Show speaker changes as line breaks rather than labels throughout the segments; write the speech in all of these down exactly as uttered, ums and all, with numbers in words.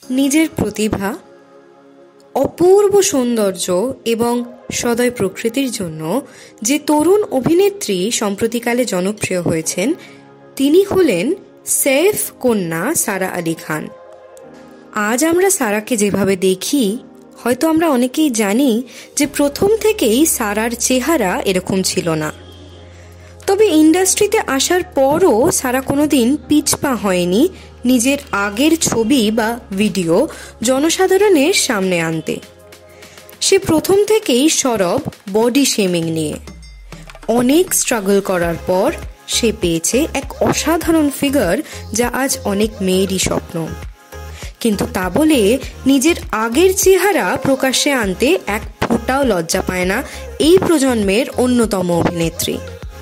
নিজের প্রতিভা, অপূর্ব সৌন্দর্য এবং সদয় প্রকৃতির জন্য যে তরুণ অভিনেত্রী সম্প্রতিকালে জনপ্রিয় হয়েছেন তিনি হলেন সৈফ কন্যা সারা আলি খান। আজ আমরা সারাকে যেভাবে দেখি, হয়তো আমরা অনেকেই জানি যে প্রথম থেকেই সারার চেহারা এরকম ছিল না। তবে ইন্ডাস্ট্রিতে আসার পরও সারা কোনোদিন পিছপা হয়নি নিজের আগের ছবি বা ভিডিও জনসাধারণের সামনে আনতে। সে প্রথম থেকেই সরব বডি শেমিং নিয়ে। অনেক স্ট্রাগল করার পর সে পেয়েছে এক অসাধারণ ফিগার, যা আজ অনেক মেয়েরই স্বপ্ন। কিন্তু তা বলে নিজের আগের চেহারা প্রকাশ্যে আনতে এক ফোঁটাও লজ্জা পায় না এই প্রজন্মের অন্যতম অভিনেত্রী।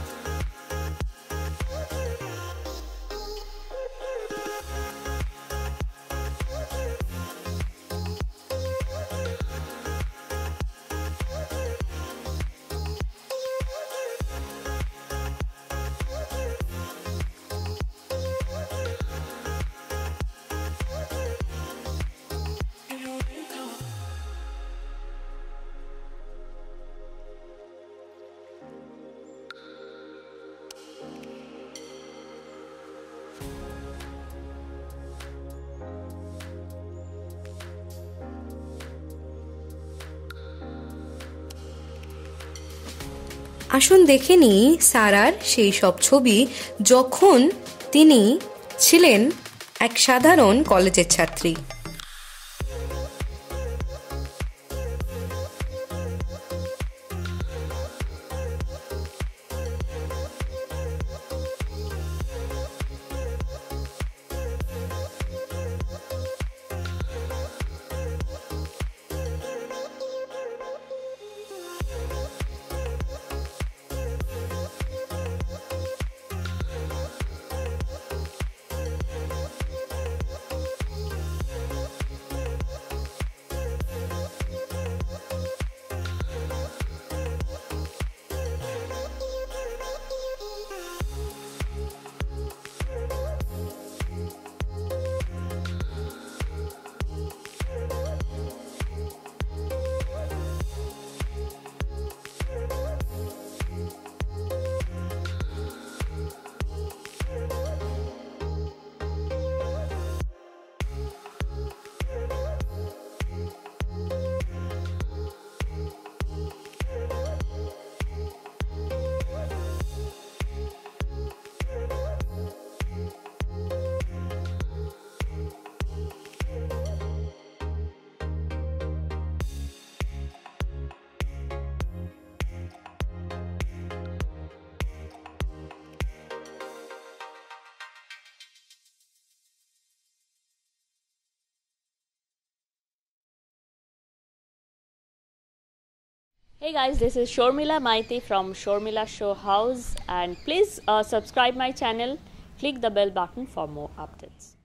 আসুন দেখে নিই সারার সেই সব ছবি যখন তিনি ছিলেন এক সাধারণ কলেজের ছাত্রী।
Hey guys, this is Shormila Maiti from Shormila Show House, and please uh, subscribe my channel, click the bell button for more updates.